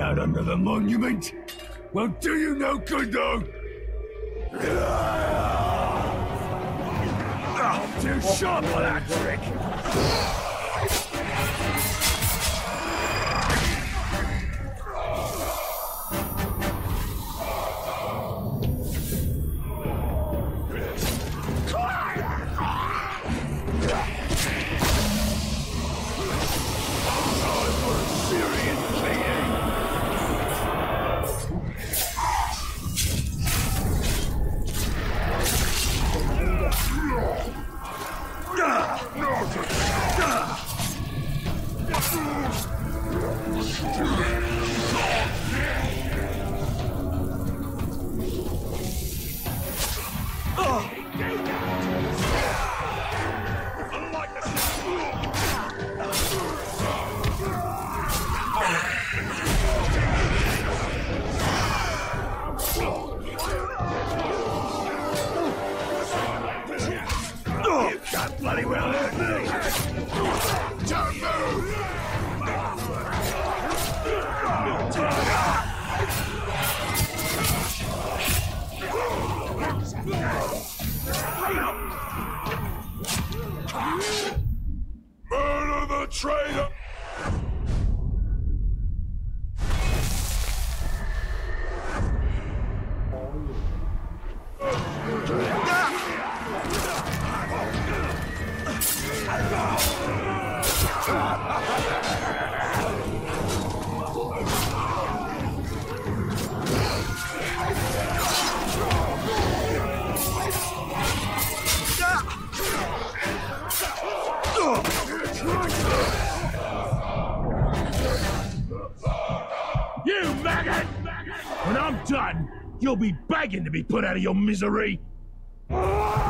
out under the monument? Won't do you no good, though. Too sharp for that trick. Bloody well hurt me! Don't move! Murder the traitor! You maggot! When I'm done, you'll be begging to be put out of your misery!